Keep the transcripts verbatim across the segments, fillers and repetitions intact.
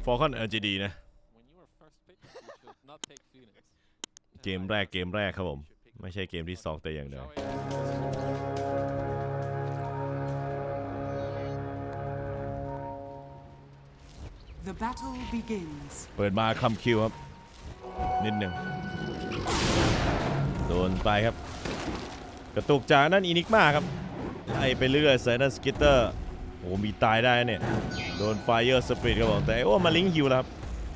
ฟอร์คอน แอล จี ดี นะเกมแรกเกมแรกครับผมไม่ใช่เกมที่สองแต่อย่างใดเปิดมาคำคิวครับนิดหนึ่งโดนไปครับกระตุกจากนั่นอินิกมาครับไล่ไปเรื่อยใส่นั่นสกิตเตอร์โอ้มีตายได้เนี่ยโดนไฟเออร์สปริตครับผมแต่โอ้มาลิงฮิวแล้วครับ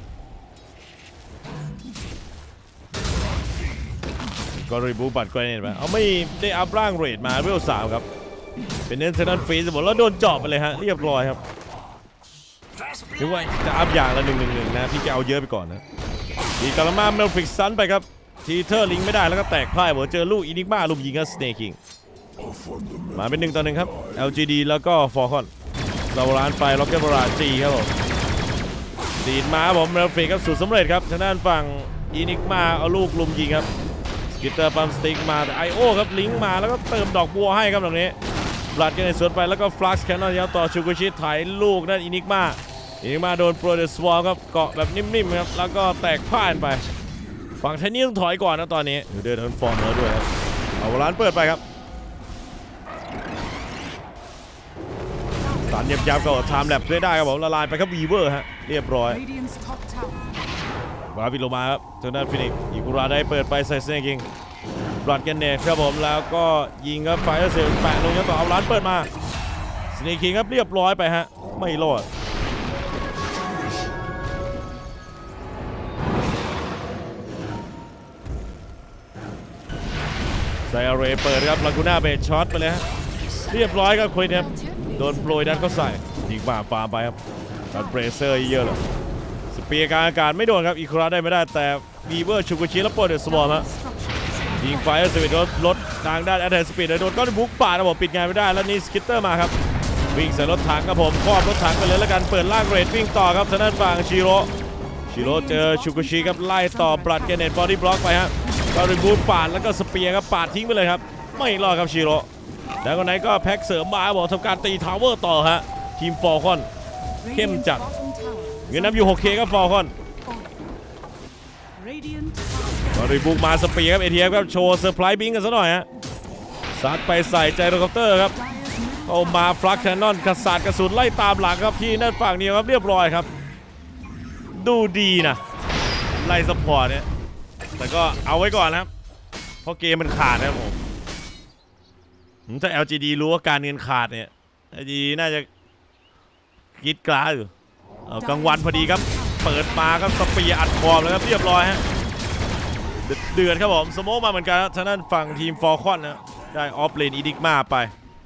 ก็รีบูบัตรก็เนี่ยไปเอาไม่ได้อัพร่างเรทมาเวลสามครับเป็นเน้นเซนต์ฟรีสหมดแล้วโดนเจาะไปเลยฮะเรียบร้อยครับนึกว่าจะอัพอย่างละหนึ่งหนึ่งหนึ่งนะพี่แกเอาเยอะไปก่อนนะดีกาลามาเมลฟิกซันไปครับทีเทอร์ลิงไม่ได้แล้วก็แตกพ่ายบอกเจอลูกอินิกมาลูกยิงกับสเนคิงมาเป็นหนึ่งต่อหนึ่งครับ แอล จี ดี แล้วก็ฟอร์คอนเราร้านไปล็อกเก็ตบราจีครับผมดีดมาผมเมลฟิกครับสุดสำเร็จครับทางด้านฝั่งอินิกมาเอาลูกลุมยิงครับกิตเตอร์ปั๊มสติ๊กมาแต่ไอโอครับลิงก์มาแล้วก็เติมดอกบัวให้ครับตรงนี้บลัดกันในสวนไปแล้วก็ฟลักซ์แคนนอนยาวต่อชูกุชิถ่ายลูกนั่นอินิกมาอินิกมาโดนโปรเดสวอลครับเกาะแบบนิ่มๆครับแล้วก็แตกพ่านไปฝั่งไทนี่ต้องถอยก่อนนะตอนนี้เดินทางฟอร์มแล้วด้วยครับเอาร้านเปิดไปครับสันยับยับก็ไทม์แลปได้ครับผมละลายไปครับวีเวอร์ฮะเรียบร้อยวาวิโลมาครับทางด้านฟินิกส์อิกุระได้เปิดไปใส่สเนคิงบลัดกันเนตครับผมแล้วก็ยิงครับไฟเออร์เซลแปะลงยังต่อเอาร้านเปิดมาสเนคิงครับเรียบร้อยไปฮะไม่รอดไซอาเรเปิดครับลากูน่าเบสช็อตไปเลยฮะเรียบร้อยครับควินครับโดนโปรยดันเขาใส่ยิงป่าฟาร์มไปครับตัดเบรเซอร์เยอะเลยสเปียร์กลางอากาศไม่โดนครับอิคุระได้ไม่ได้แต่วีเวอร์ชูกุชิแล้วโปรเดสบอลฮะยิงไฟสปีดรถรถทางด้านแอตแทกสปีดโดนก้อนบุกป่านะผมปิดงานไม่ได้แล้วนี่สกิตเตอร์มาครับวิ่งใส่รถถังครับผมครอบรถถังไปเลยแล้วกันเปิดล่างเรดวิ่งต่อครับทางด้านฝั่งชิโร่ชิโร่เจอชูกุชิครับไล่ต่อบลัดเกเนตบอดี้บล็อกไปฮะก็รีบูทปาดแล้วก็สเปียร์ครับปาดทิ้งไปเลยครับไม่รอดครับชิโร่แล้วคนไหนก็แพ็กเสริมมาบอกทำการตีทาวเวอร์ต่อฮะทีมฟอร์คอนเข้มจัดเงินนำอยู่ หกเค ครับฟอร์คอนบริบุกมาสเปียร์ครับเอทีเอฟครับโชว์เซอร์ไพรส์บิงกันซะหน่อยฮะซัดไปใส่ใจโรคอปเตอร์ครับเอามาฟลักแคนนอนกระสาดกระสุนไล่ตามหลังครับที่นั่นฝั่งนี้ครับเรียบร้อยครับดูดีนะไล่สปอร์ตเนี่ยแต่ก็เอาไว้ก่อนนะครับเพราะเกมมันขาดนะครับผมถ้า แอล จี ดี รู้ว่าการเงินขาดเนี่ย แอล จี ดี น่าจะกิดกล้าอยู่เอากลางวันพอดีครับเปิดมาครับสปีอัดคอมแล้วครับเรียบร้อยฮะเดือดครับผมสโมกมาเหมือนกันทางด้านฝั่งทีมฟอร์คอนนะได้ออฟเลนอีดิกมาไป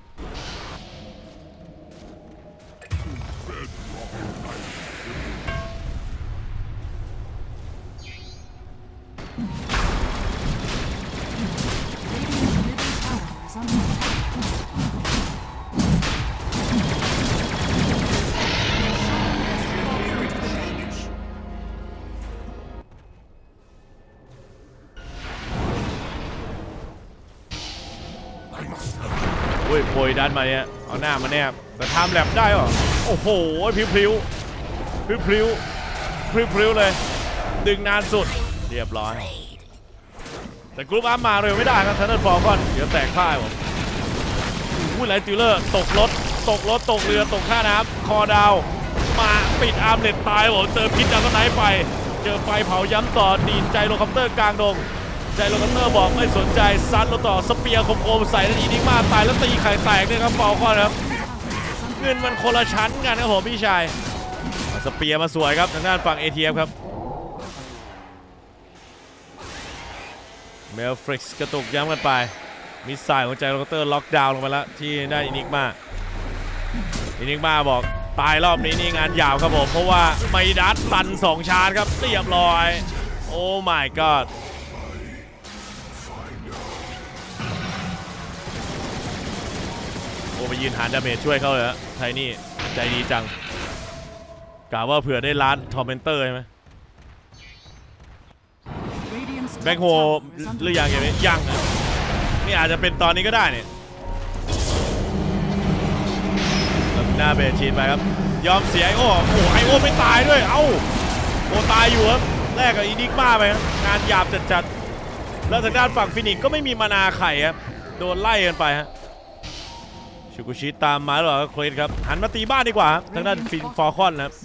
โอ้ยโปรยดันมาเนี่ยเอาหน้ามาแนบแต่ทำแลบได้หรอโอ้โหพริ้วพริ้วพริ้วพริ้วพริ้วพริ้วเลยดึงนานสุดเรียบร้อยแต่กรุ๊ปอัพมาเร็วไม่ได้ครับทันเดอร์ฟอร์ก่อนเดี๋ยวแตกพ่ายผมวู้ไลท์ติลเลอร์ตกรถตกรถตกเรือตกท่าน้ำคอดาวมาปิดอาร์มเล็ตตายผมเจอพิษจากต้นไม้ไปเจอไฟเผาย้ำต่อดีนใจโลคอปเตอร์กลางดงใจโลคอปเตอร์บอกไม่สนใจซัดเราต่อสเปียร์คมๆใส่แล้วอีนิกมาตายแล้วตีไข่แตกเนี่ยครับฟอลคอนครับเงินมันคนละชั้นกันครับผมพี่ชายสเปียร์มาสวยครับทางด้านฝั่ง เอ ที เอฟ ครับเมลฟริกซ์กระตุกย้ำกันไปมิสไซล์ของใจโลคอปเตอร์ล็อกดาวน์ลงไปแล้วที่ได้อินิกมาอินิกมาบอกตายรอบนี้นี่งานยาวครับผมเพราะว่าไมดัสตันสองชาร์จครับเรียบร้อยโอ้ my godโอ้ไปยืนหาดาเมจช่วยเขาเลยฮะไทนี่ใจดีจังกล่าวว่าเผื่อได้ล้านทอมเมนเตอร์ใช่ไหมแบ็คโฮหรือยังอย่างนี้ยังนะนี่อาจจะเป็นตอนนี้ก็ได้เนี่ยหน้าเบสชีนไปครับยอมเสียไอโอโอ้ไอโอไม่ตายด้วยเอ้าโอตายอยู่ครับแรกกับอีนิกมาไปงานหยาบจัดๆแล้วทางด้านฝั่งฟินิกก็ไม่มีมานาไข่ครับโดนไล่กันไปฮะชูกุชิตามมาหรอเคลนครับหันมาตีบ้านดีกว่าครับทางด้านฟินฟอร์คอนครับ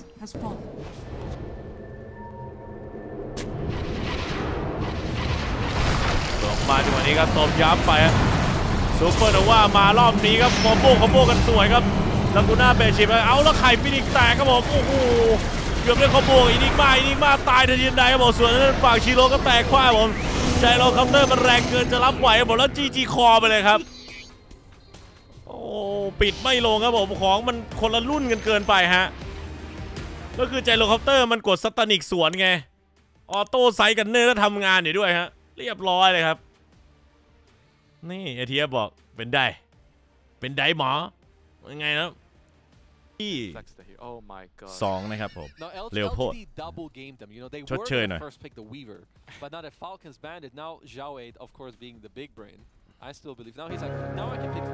ลงมาจังหวะนี้ครับตบย้ำไปฮะซูเปอร์โนวามารอบนี้ครับคอมโบคอมโบกันสวยครับลากูน่าเบชิปเอาแล้วไข่ฟินิกแตกครับผมโอ้โหเกือบได้คอมโบอีนิกมาอีนิกมาตายทันทีใดครับผมส่วนนั้นฝั่งชิโร่ก็แตกคว้าผมใจเราคัพเตอร์มันแรงเกินจะรับไหวหมดแล้วจีจีคอไปเลยครับโอ้ปิดไม่ลงครับผมของมันคนละรุ่นกันเกินไปฮะก็คือใจโลคัพเตอร์มันกดสตานิกสวนไงออโต้ไซส์กันเนอร์ก็ทำงานอยู่ด้วยฮะเรียบร้อยเลยครับนี่เอทีเอฟบอกเป็นได้เป็นได้หมอยังไงนะที่สองนะครับผมเร็วโพดชดเชยหน่อย But now that Falcons banned it, now Zhao Wade, of course, being the big brain, I still believe. Now he's like, now I can pick.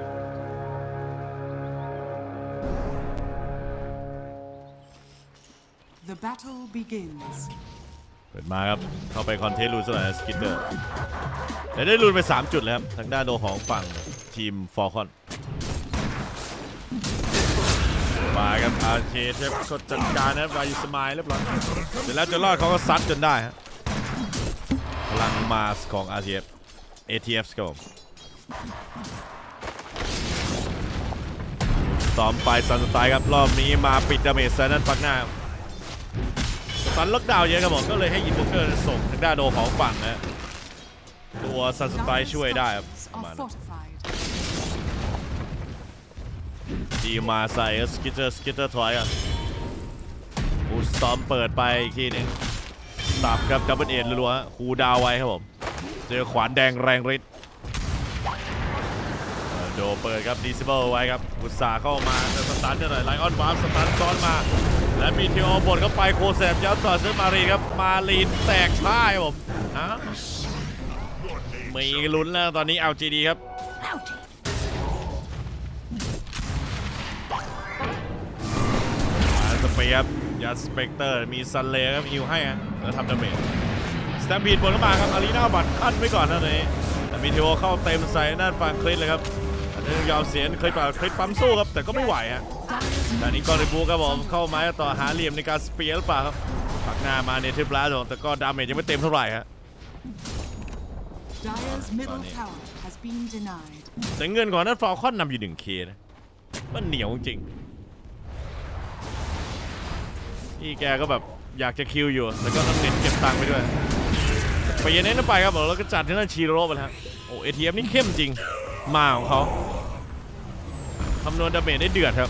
The battle begins. เปิดมาครับเข้าไปคอนเทนต์ลูนสไลด์สกิตเตอร์แต่ได้ลูนไปสามจุดแล้วครับทางด้านโดของฝั่งทีมฟอร์คอนมาครับอาร์เคเทปกดจัดการนะรายูสมายเรียบร้อยเสร็จแล้วจะรอดเขาก็ซัดจนได้ฮะพลังมาสของ อาร์ ที เอฟ เอ ที เอฟ ครับผมซ้อมไปซันสไตล์ครับรอบนี้มาปิดดาเมจไซนันปักหน้าซันล็อกดาวน์เยอะครับผมก็เลยให้อินโวเกอร์ส่งทางด้านโดของฝั่งนะตัวซันสไตล์ช่วยได้ครับมาดีมาใส่สกิตเตอร์สกิตเตอร์ถอยอ่ะอูสตอมเปิดไปอีกทีนึงสับครับดับเบิลเอ็นรัวๆคูดาวไว้ครับผมเจอขวานแดงแรงฤทธิ์โดเปิดครับดิซิเบิลไว้ครับอุตสาเข้ามาจะสตาร์ทหน่อยไลออนวาร์ปสตาร์ทซ้อนมาและมีเทโอบดเข้าไปโคแซบยัดต่อเซอร์มารีครับมาลีนแตกพ่ายครับผมนะมีลุ้นแล้วตอนนี้ แอล จี ดี ครับสเปียร์ยัดสเปกเตอร์มีซันเลครับฮิวให้ฮะแล้วทำดาเมจสแตมปีดบนเข้ามาครับอารีนาบัตขั้นไว้ก่อนนะนี้แต่มีเทโอเข้าเต็มใส่หน้าฟังคลิปเลยครับอันนี้ยอมเสียนเคยเปล่าคลิปปั๊มสู้ครับแต่ก็ไม่ไหวฮะแต่นี้กอริบูครับผมเข้ามาต่อหาเหลี่ยมในการสเปียร์หรือเปล่าครับปักหน้ามาเนทิปลาแต่ก็ดาเมจยังไม่เต็มเท่าไหร่ฮะแต่เงินก่อนนั้นฟอลคอนนำอยู่หนึ่งเคนะมันเหนียวจริงนี่แกก็แบบอยากจะคิวอยู่แล้วก็ต้องเน้นเก็บตังค์ไปด้วยไปเย็นเน้นไปครับแล้วก็จัดที่นั่นชีโร่ไปแล้วโอ้เอทีเอฟนี่เข้มจริงมาของเขาคำนวณดาเมจได้เดือดครับ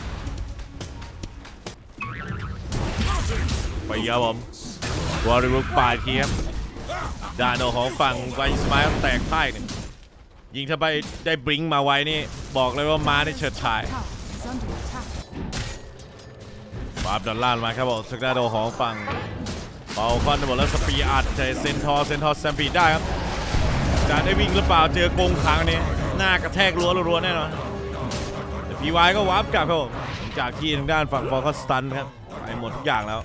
ไปยาวผมวอร์ริบุกปาดทีครับดานโนของฝั่งไวสไมล์แตกพ่ายหนึ่งยิงถ้าไปได้บลิงมาไว้นี่บอกเลยว่ามาได้เฉิดฉายบาร์บดันล่านมาครับบอกสกาโดของฝั่งเปาคอนบอกแล้วสปีอัดใจเซนทอร์เซนทอร์แซมปีได้ครับจะได้วิ่งหรือเปล่าเจอกงขังนี้หน้ากระแทกรัวรัวแน่นอนแต่พีวายก็วาร์ปกลับครับผมจากที่ทางด้านฝั่งฟอร์คอนสตันครับไปหมดทุกอย่างแล้ว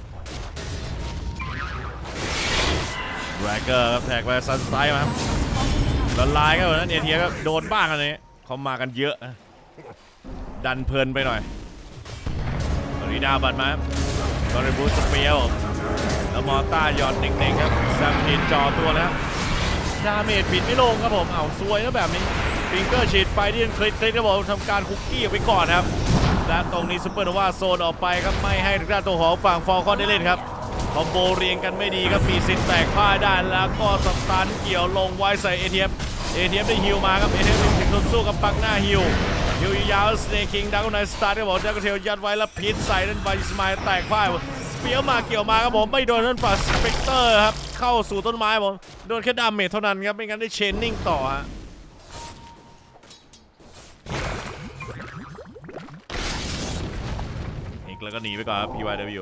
แรกเกอร์ครับแท็กไปซันสไตล์มาครับละลายก็แบบนั้นเอเทียก็โดนบ้างอันนี้เขามากันเยอะดันเพลินไปหน่อยรีดาบัตมาบริบูสเปียร์แล้วมอต้าหยอดเน่งๆครับแซมผิดจอตัวแล้วดาเมจผิดไม่ลงครับผมเอาซวยแล้วแบบนี้ฟิงเกอร์ฉีดไปที่คลิกคลิกครับผมทำการคุกกี้ไปก่อนครับและตรงนี้ซุปเปอร์โนวาโซนออกไปครับไม่ให้ทางด้านตัวของฝั่งฟอลคอนได้เล่นครับคอมโบเรียงกันไม่ดีครับมีสิทธิ์แตกพ่ายได้แล้วก็สตันเกี่ยวลงไว้ใส่เอทีเอฟเอทีเอฟได้ฮิวมาครับเอทีเอฟถึงทนสู้กับปักหน้าฮิวฮิวยาวสเนคิงดักในสตาร์ทก็บอกดักเทลยัดไว้แล้วพิษใส่นั่นไปสมายแตกพ่ายสเปียร์มาเกี่ยวมาครับผมไม่โดนนั่นฝ่าสเปกเตอร์ครับเข้าสู่ต้นไม้ผมโดนแค่ดาเมจเท่านั้นครับไม่งั้นได้เชนนิ่งต่อฮะอีกแล้วก็หนีไปก่อนครับ พี วาย ดับเบิลยู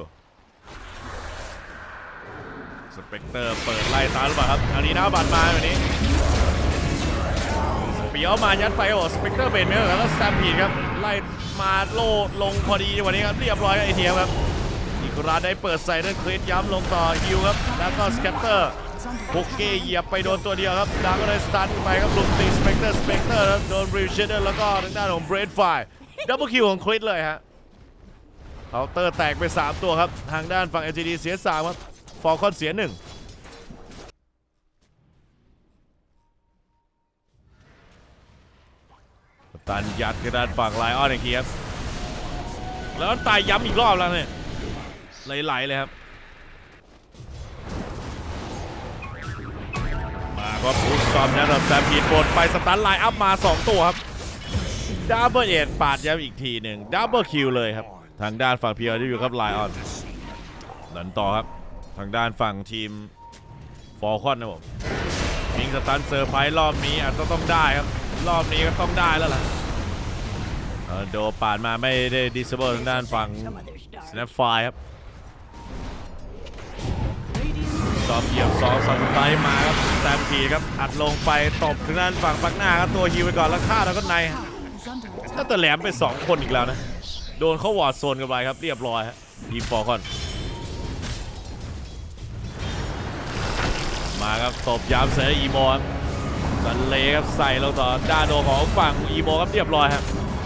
สเปกเตอร์เปิดไล่ตาหรือเปล่าครับอันนี้น้าบัตรมาแบบนี้ปีเอามายัดไปครับผมสเปกเตอร์เบนเมลแล้วก็สแตมพีดครับไล่มาโลลงพอดีวันนี้ครับเรียบร้อยไอเทียมครับอีกราได้เปิดใส่ด้วยคริสย้ำลงต่อฮิวครับแล้วก็สแคตเตอร์โอเคเหยียบไปโดนตัวเดียวครับดาร์ก็เลยสตันไปครับลุมตีสเปกเตอร์สเปกเตอร์ครับโดนบริวเชเดอร์แล้วก็ทางด้านของเบรดไฟดับเบิลคิวของคริสเลยฮะเคาน์เตอร์แตกไปสามตัวครับทางด้านฝั่ง แอล จี ดี เสียสามครับฟอลคอนเสียหนึ่งตันยัดกระดานฝั่งไลออนอีกทีครับแล้วตายย้ำอีกรอบแล้วเนี่ยไหลๆเลยครับมาก็พุชซอมนะครับแต่ผิดบทไปสตันไลน์อัพมาสองตัวครับดับเบิลเอ็ดปาดย้ำอีกทีหนึ่งดับเบิลคิวเลยครับทางด้านฝั่งพีอาร์ที่อยู่ครับไลออนดันต่อครับทางด้านฝั่งทีมฟอลคอนนะผมมิงสตันเซอร์ไพรส์รอบนี้อาจจะต้องได้ครับรอบนี้ก็ต้องได้แล้วล่ะโดปาดมาไม่ได้ดิสเบิลทางด้านฝั่งสแนปไฟครับซอมเหยียบซอมสันไตมาครับแซมพีครับอัดลงไปตบทางด้านฝั่งปักหน้าครับตัวฮิวไปก่อนแล้วฆ่าแล้วก็ในถ้าแต่แหลมไปสองคนอีกแล้วนะโดนเขาวอร์ดโซนกันไปครับเรียบร้อยครับทีมฟอร์คอนมาครับตบยามเสียอีโมครับสันเลครับใส่ลงต่อด้านโดของฝั่งอีโมครับเรียบร้อยครับ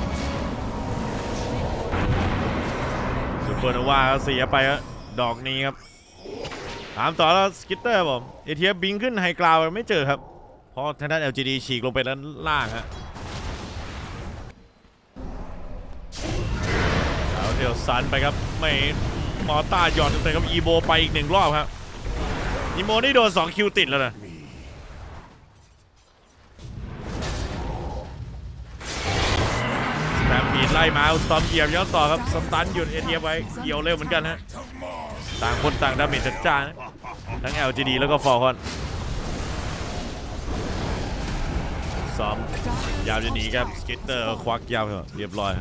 ซูเปอร์โนวาเสียไปครับดอกนี้ครับถามต่อแล้วสกิตเตอร์ผมเอทีเอฟบิงขึ้นไฮกราวไม่เจอครับเพราะทางด้าน แอล จี ดี ฉีกลงไปด้านล่างฮะเอาเดี๋ยวซันไปครับไม่มอต้าหยอดเต็มๆครับอีโบไปอีกหนึ่งรอบครับอีโมนี่โดนสองคิวติดแล้วนะแตมพีดไล่มาสตอมเหยียบย้อนต่อครับสตันหยุดเอทีเอฟไว้เกี่ยวเร็วเหมือนกันฮะต่างคนต่างดาเมจจัดจ้านทั้ง แอล จี ดี แล้วก็ฟอร์คอนซ้อมยาวจะหนีครับสกิตเตอร์ควักยาวเรียบร้อย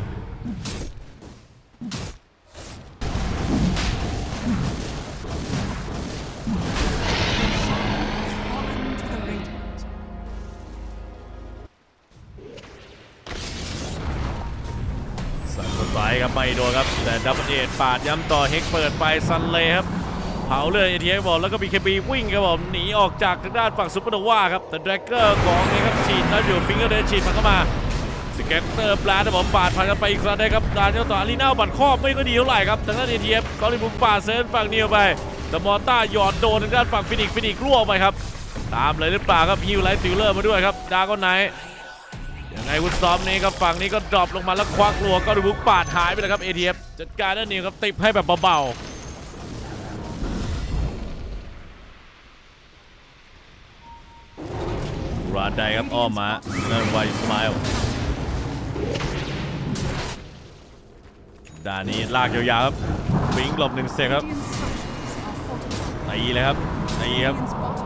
ไปครับไม่โดนครับแต่ดับเบิลเอทปาดย้ำต่อเฮกเปิดไปซันเล่ครับเผาเลยเอทีเอฟบอลแล้วก็บีเคบีวิ่งครับผมหนีออกจากทางด้านฝั่งซุปเปอร์โนวาครับแต่แดรกเกอร์ของนี่ครับฉีดแล้วอยู่ฟิงเกอร์เดนฉีดมันเข้ามาสเก็ตเตอร์ปลาแต่ผมปาดผ่านกันไปอีกครั้งได้ครับดานเจ้าต่ออารีนาบัตรครอบไม่ก็ดีเท่าไหร่ครับทางด้านเอทีเอฟกอลิบุมปาเซนฝั่งเนียวไปแต่มอต้าหยอดโดนทางด้านฝั่งฟินิกฟินิกล่วงไปครับตามเลยหรือเปล่าครับฮิวไลท์ติวเลอร์มาด้วยครับดาก้อนไนท์ยังไงวุ้นซ้อมนี้ครับฝั่งนี้ก็ดรอปลงมาแล้วควักลัวก็ดูบุกปาดหายไปเลยครับ เอ ที เอฟ จัดการด้านนี้ครับติดให้แบบเบาๆราดได้ครับอ้อมมาเนินไวสไมล์ด้านนี้ลากยาวๆครับวิ่งหลบหนึ่งเซกครับตีเลยครับตีครับ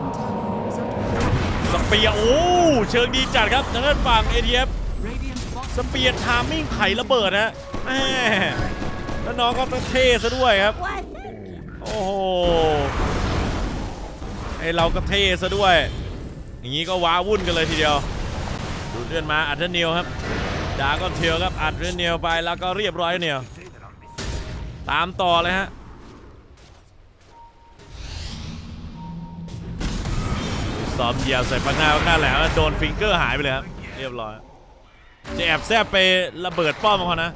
สเปียร์โอ้เชิงดีจัดครับทางด้านฝั่ง เอ ที เอฟ สเปียร์ทามมิ่งไข่ระเบิดนะแม่แล้วน้องก็เท่ซะด้วยครับโอ้โหไอเราก็เท่ซะด้วยอย่างนี้ก็ว้าวุ่นกันเลยทีเดียวดูเลื่อนมาอัดเทนเนียลครับดาก็เทียวครับอัดเทนเนียลไปแล้วก็เรียบร้อยเนียลตามต่อเลยฮะซ้อมเหยียบใส่ปังหน้าปังหน้าแหลมโดนฟิงเกอร์หายไปเลยครับเรียบร้อยจะแอบแซบไประเบิดป้อมเขานะ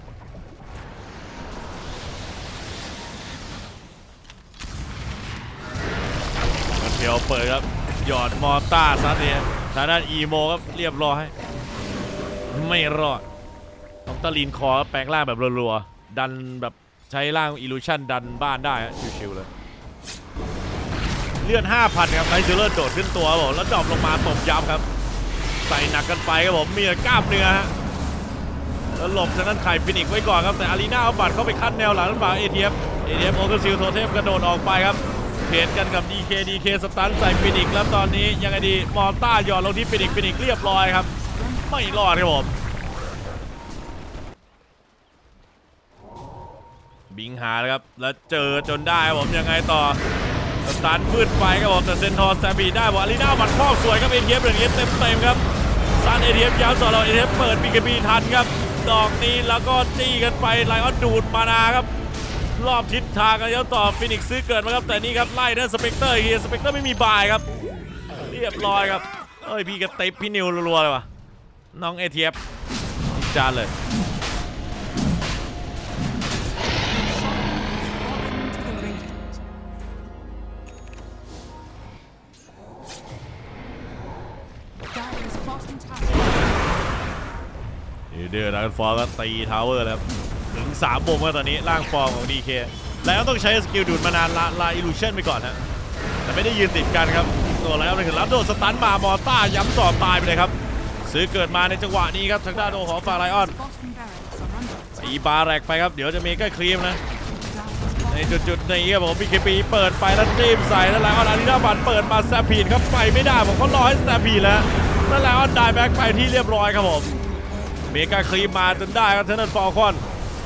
เทียวเปิดครับหยอดมอต้าซัดเนี่ยทางด้านอีโมครับเรียบร้อยไม่รอดต้องตะลีนคอแปลงร่างแบบรัวๆดันแบบใช้ร่างอิลูชันดันบ้านได้ชิวๆเลยเลื่อน ห้าพัน ครับไนท์เจอร์โดดขึ้นตัวครับผมแล้วดรอปลงมาตบยับครับใส่หนักกันไปครับผมมีกล้ามเนื้อฮะแล้วหลบจากนั้นไข่ฟินิกไว้ก่อนครับแต่อารีนาเอาบัตรเข้าไปขั้นแนวหลังฝั่ง เอ ที เอฟ เอ ที เอฟ โอเกอร์ซิลโทเทมกระโดดออกไปครับเทรดกันกับ ดี เค ดี เค สตันใส่ฟินิกแล้วตอนนี้ยังไงดีมอต้าหยอดลงที่ฟินิกฟินิกเรียบร้อยครับไม่รอดครับผมบิงหาแล้วครับแล้วเจอจนได้ครับผมยังไงต่อสตันพืชไฟครับผมแต่เซนทอร์แซมบีได้บอกอารีนาบัตรครอบสวยครับเอ็นเกฟเอ็นเกฟเต็มเต็มครับซันเอทีเอฟยาวต่อเราเอทีเอฟเปิดบีเคบีทันครับดอกนี้แล้วก็จี้กันไปไลออนดูดมานาครับรอบทิศทางกันยาวต่อฟินิกซ์ซื้อเกิดมาครับแต่นี่ครับไล่เดนสเปกเตอร์เฮียสเปกเตอร์ไม่มีบายครับเรียบร้อยครับเอ้ยพี่กระติบพี่นิวรัวๆเลยวะน้องเอทีเอฟจานเลยเดือดดันฟอร์ก็ตีทาวเวอร์แล้วถึงสามวงแล้วตอนนี้ร่างฟอร์มของ ดี เค แล้วต้องใช้สกิลดูดมานานละลาอิลูชันไปก่อนฮะแต่ไม่ได้ยืนติดกันครับตัวแล้วเลยถึงรับโดนสตันมามอต้าย้ำต่อตายไปเลยครับซื้อเกิดมาในจังหวะนี้ครับทางด้านโอของฝั่งไลออนตีบาแรกไปครับเดี๋ยวจะมีใกล้ครีมนะในจุดๆนี้ครับผมบีเคปีเปิดไปแล้วจีมใส่แล้วไลออนอารีนาบันเปิดมาสแตมพีดครับไปไม่ได้ผมเขารอให้สแตมพีดแล้วแล้วไลออนได้แบ็กไปที่เรียบร้อยครับผมเมกาครีมมาจนได้ครับเทนนันฟอลคอน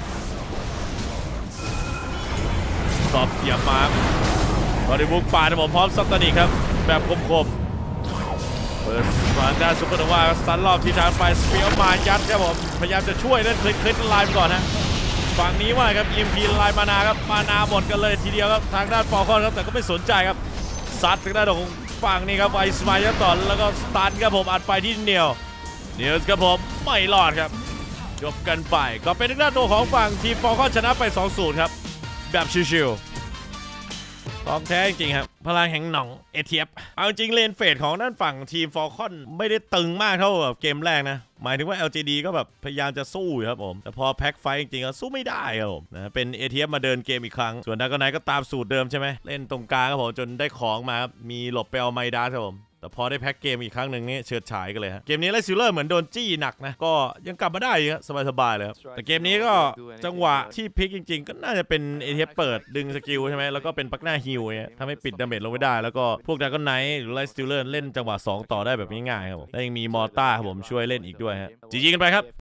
สอบเหยียบมาบริบุกป่าผมพร้อมซัตตานิกครับแบบคมๆเปิดฟานด้าซุปเปอร์โนวาสตันรอบที่ทางไปสเปียร์มายัดครับผมพยายามจะช่วยเล่นคลิกคลิกไลน์ก่อนนะฝั่งนี้ว่าครับอีมพีไลน์มานาครับมานาหมดกันเลยทีเดียวครับทางด้านฟอลคอนครับแต่ก็ไม่สนใจครับซัดทางด้านของฝั่งนี้ครับไอสมายต่อแล้วก็สตันครับผมอัดไปที่เนียวเนียวครับผมไม่รอดครับจบกันไปก็เป็นทางด้านตัวของฝั่งทีมฟอลคอนชนะไป สองศูนย์ ครับแบบชิวๆของแท้จริงครับพลังแห่งหนองเอทีเอฟเอาจริงเลนเฟดของด้านฝั่งทีมฟอลคอนไม่ได้ตึงมากเท่าแบบเกมแรกนะหมายถึงว่า แอล จี ดี ก็แบบพยายามจะสู้ครับผมแต่พอแพ็คไฟจริงๆก็สู้ไม่ได้ครับผมนะเป็น เอ ที เอฟ มาเดินเกมอีกครั้งส่วนดากอนไนท์ก็ตามสูตรเดิมใช่ไหมเล่นตรงกลางครับผมจนได้ของมาครับมีหลบไปเอาไมดาสครับผมแต่พอได้แพ็คเกมอีกครั้งหนึ่งนี่เฉิดฉายกันเลยฮะเกมนี้ไลซิลเลอร์เหมือนโดนจี้หนักนะก็ยังกลับมาได้อยู่ครับสบายๆเลยครับแต่เกมนี้ก็จังหวะที่พลิกจริงๆก็น่าจะเป็นเอทีเอฟเปิดดึงสกิลใช่ไหมแล้วก็เป็นปักหน้าฮิวเนี่ยทำให้ปิดดาเมจลงไม่ได้แล้วก็พวกดากอนไนท์หรือไลซิลเลอร์เล่นจังหวะสองต่อได้แบบง่ายๆครับผมและยังมีมอร์ต้าครับผมช่วยเล่นอีกด้วยฮะจีจีกันไปครับ